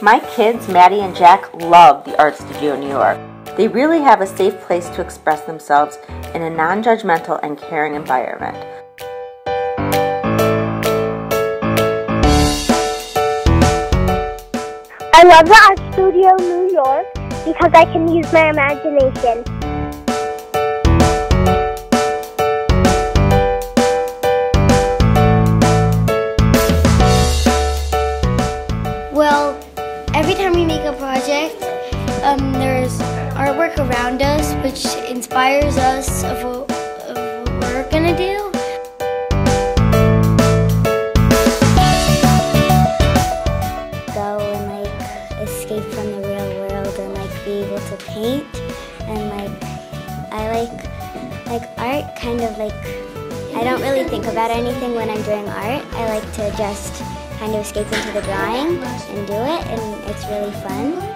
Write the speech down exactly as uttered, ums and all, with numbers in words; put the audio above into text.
My kids, Maddie and Jack, love the Art Studio New York. They really have a safe place to express themselves in a non-judgmental and caring environment. I love the Art Studio New York because I can use my imagination. Well, every time we make a project, um, there's artwork around us which inspires us of what, of what we're gonna do. Go and like escape from the real world and like be able to paint, and like I like like art kind of like I don't really think about anything when I'm doing art. I like to just kind of escape into the drawing and do it, and it's really fun.